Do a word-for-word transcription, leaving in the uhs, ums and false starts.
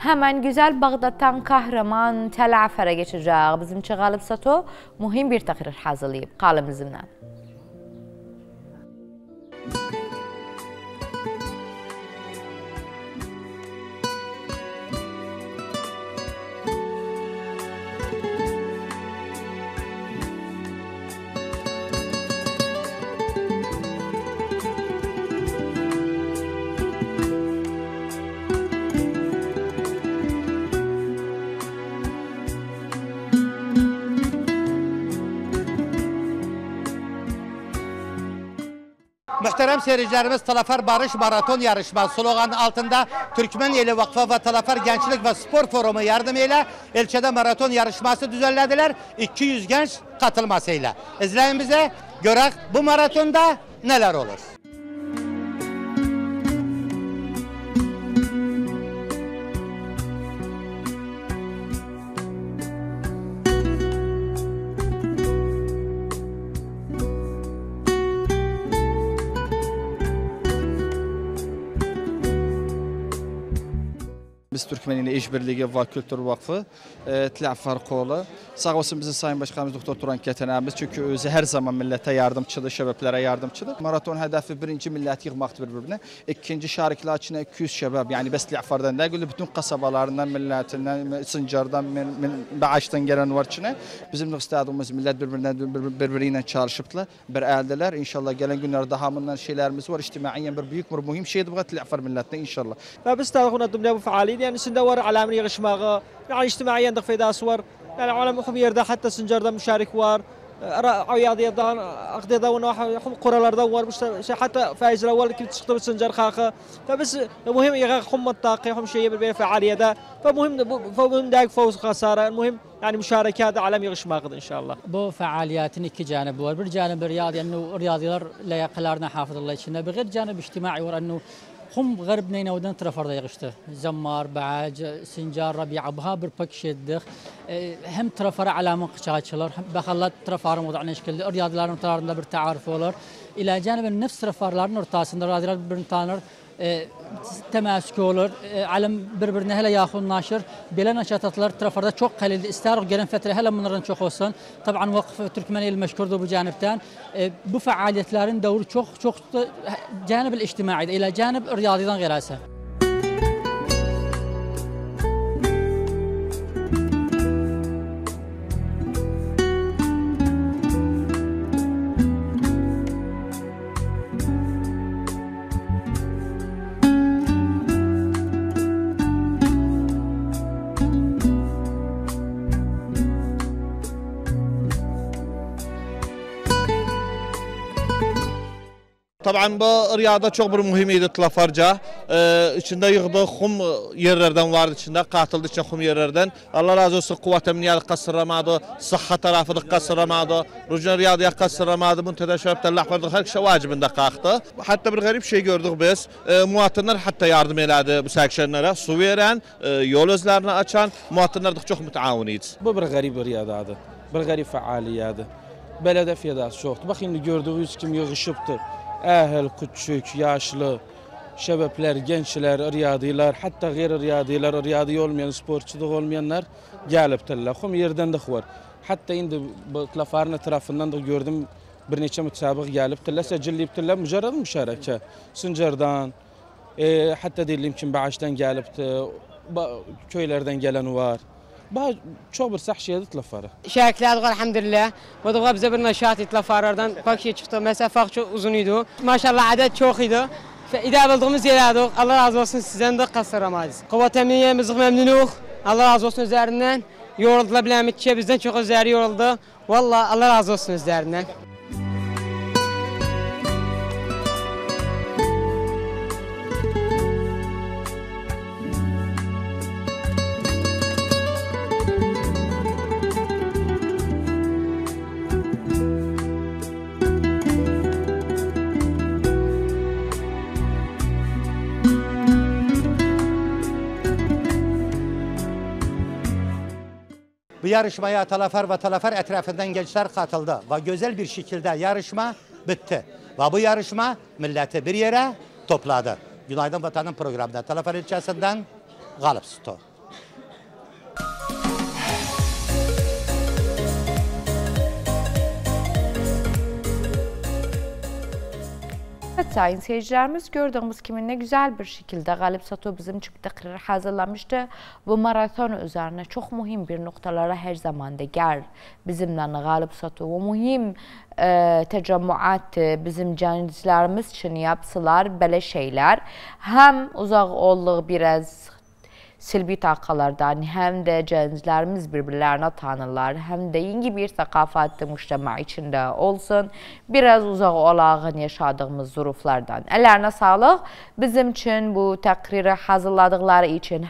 Hemen güzel Bağdat'tan kahraman Tel Afer'e geçeceğiz. Bizim için Galip Sato mühim bir takrir hazırlayıp kalın bizimle. Muhterem seyircilerimiz, Talafer Barış Maraton Yarışması sloganı altında Türkmeniyeli Vakfı ve Talafer Gençlik ve Spor Forumu yardımıyla ilçede maraton yarışması düzenlediler. iki yüz genç katılmasıyla. İzleyin bize, görek bu maratonda neler olur. Biz Türkmeniyeli İşbirliği ve Kültür Vakfı e, Tel Farkoğlu. Sağ olsun bizi Sayın Başkanımız Doktor Turan Ketenemiz. Çünkü özü her zaman millete yardımcıdır, şebeplere yardımcıdır. Maraton hedefi birinci millet yığmaktır birbirine. İkinci şarkılar içine iki yüz şebep, yani bes Tel Far'dan da gülü bütün kasabalarından, milletinden, Sincar'dan, Bağış'tan gelen var içine. Bizim de istediğimiz millet birbirinden birbiriyle çalışıptılar. Bir eldeler. İnşallah gelen günlerde daha bundan şeylerimiz var. İçtimaiyen bir büyük bir mühim şeydir bu Tel Far milletine inşallah. Ve biz tabii ki bu faaliyet يعني سندور على عملية غشماغة يعني اجتماعيا دق في داسور يعني على خمير ده حتى سنجر ده مشارك وار رياضية ده أخذ ده ونوح قرار ده وار حتى فايز الأول كيف تشتغل سنجر خاخة فبس المهم يغا خم الطاقة هم شيء بالفعالية ده فمهم فمهم داك فوز خسارة المهم يعني مشاركات عالمية غشماغة إن شاء الله. بو فعاليات نك جانب وار بالجانب الرياضي إنه رياضيار لا يقلارنا حافظ الله يشنا بغير جانب اجتماعي ور إنه هم غرب نينا ودن ترفر يغشته زمار بعاج سنجار ربيع بها بربك شدخ هم ترفر على منقشاتشلر بخلات ترفر موضوع نشكل رياضيار ترارنا بالتعارف ولر الى جانب النفس ترفرلار نرتاسن رياضيار برنتانر تماسك olur alem birbirine hele yaxın naşır belə nəşatatlar trafarda çox qalildir. İstər gələn fətrə hələ bunların çox olsun. Tabii Vakf Türkmeniyeli məşğuldur bu cənibdən. Bu fəaliyyətlərin dövrü çox çox cənib ictimaidir. Elə cənib riyadiyyədən qərəsə. Tabii bu riyada çok bir mühimiydi Tlafarca. Ee, içinde yığdığı kum yerlerden vardı içinde, katıldı için kum yerlerden. Allah razı olsun, kuvvet emniyatı kasırlamadı, sıhhat tarafı kasırlamadı, rücun riyadiyya kasırlamadı, buntada şöpteller vardı, her şey vacibinde kalktı. Hatta bir garip şey gördük biz, e, muhatınlar hatta yardım eledi bu sekşenlere, su veren, e, yol özlerini açan, muhatınlar da çok müteavuniydi. Bu bir garip bir riyadadı, bir garip faaliyadı. Belediye fiyadası çoktu. Bakın gördüğünüz kim yığışıptı. Ehel, küçük, yaşlı, şebepler, gençler, riyadiler, hatta gayri riyadiler, riyadi olmayan, sporçuluk olmayanlar gelip teller. Hum yerden de var. Hatta indi Tlafar'ın tarafından da gördüm bir neçe mütesabık gelip teller, secilleyip teller, mücerred müşareke. Sincar'dan, e, hatta diyelim ki Bağış'tan gelip köylerden gelen var. Bah çok bir sah şeydi Tlafar'a. Şarkılar var elhamdülillah. Bu da bize bir neşat Tlafar'dan bak şey çıktı. Mesafe çok uzunuydu. Maşallah adet çok iyiydi. İdare olduğumuz yerlerdik. Allah razı olsun sizden de kasıramayız. Kuvvet emniyemiz memnunuz. Allah razı olsun üzerinden. Yoruldular bilemedikçe bizden çok üzeri yoruldu. Vallahi Allah razı olsun üzerinden. Bu yarışmaya Talafer ve Talafer etrafından gençler katıldı ve güzel bir şekilde yarışma bitti. Ve bu yarışma milleti bir yere topladı. Günaydın Vatan'ın programında Talafer ilçesinden Galip Sato. Evet sayın seyircilerimiz, gördüğümüz kimi ne güzel bir şekilde Galip Sato bizim için takrir hazırlamıştı. Bu maraton üzerine çok mühim bir noktalara her zaman da gel bizimle Galip Sato. O mühim e, tecemmuat bizim gençlerimiz için yapsalar böyle şeyler. Hem uzak olduğu biraz silbi taqalardan hem de gençlerimiz birbirlerine tanırlar, hem de yeni bir thaqafatlı müştema içinde olsun, biraz uzak olağın yaşadığımız zuruflardan. Ellerine sağlık. Bizim için bu takriri hazırladıkları için